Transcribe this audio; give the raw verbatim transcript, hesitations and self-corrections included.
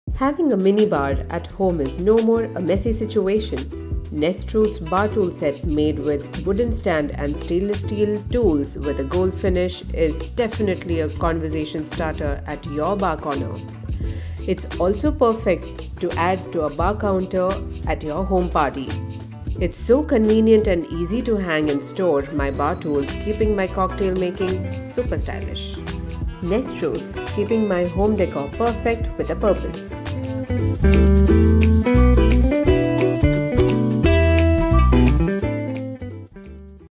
Having a mini bar at home is no more a messy situation. Nestroots bar tool set made with wooden stand and stainless steel tools with a gold finish is definitely a conversation starter at your bar corner. It's also perfect to add to a bar counter at your home party. It's so convenient and easy to hang and store my bar tools, keeping my cocktail making super stylish. Nestroots, keeping my home decor perfect with a purpose.